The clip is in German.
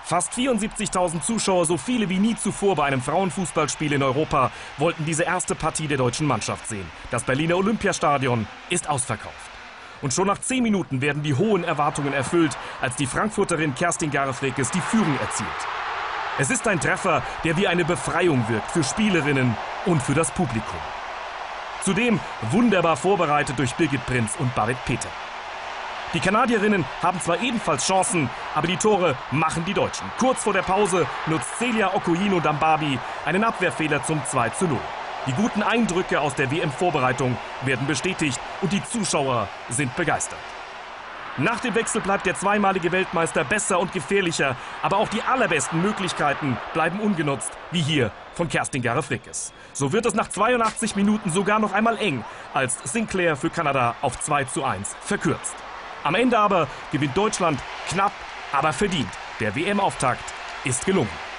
Fast 74.000 Zuschauer, so viele wie nie zuvor bei einem Frauenfußballspiel in Europa, wollten diese erste Partie der deutschen Mannschaft sehen. Das Berliner Olympiastadion ist ausverkauft. Und schon nach 10 Minuten werden die hohen Erwartungen erfüllt, als die Frankfurterin Kerstin Garefrekes die Führung erzielt. Es ist ein Treffer, der wie eine Befreiung wirkt für Spielerinnen und für das Publikum. Zudem wunderbar vorbereitet durch Birgit Prinz und Babette Peter. Die Kanadierinnen haben zwar ebenfalls Chancen, aber die Tore machen die Deutschen. Kurz vor der Pause nutzt Celia Okoyino-Dambabi einen Abwehrfehler zum 2:0. Die guten Eindrücke aus der WM-Vorbereitung werden bestätigt und die Zuschauer sind begeistert. Nach dem Wechsel bleibt der zweimalige Weltmeister besser und gefährlicher, aber auch die allerbesten Möglichkeiten bleiben ungenutzt, wie hier von Kerstin Garefrekes. So wird es nach 82 Minuten sogar noch einmal eng, als Sinclair für Kanada auf 2:1 verkürzt. Am Ende aber gewinnt Deutschland knapp, aber verdient. Der WM-Auftakt ist gelungen.